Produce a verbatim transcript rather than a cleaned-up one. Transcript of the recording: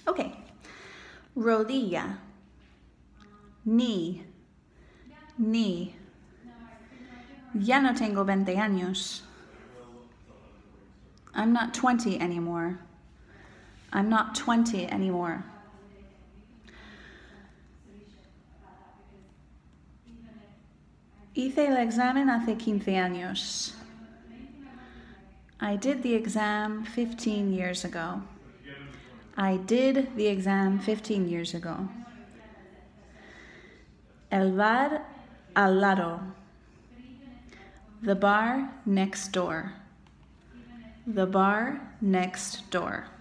Okay. Rodilla. Knee. Knee. Ya no tengo veinte años. I'm not twenty anymore. I'm not twenty anymore. Hice el examen hace quince años. I did the exam fifteen years ago. I did the exam fifteen years ago. El bar al lado. The bar next door. The bar next door.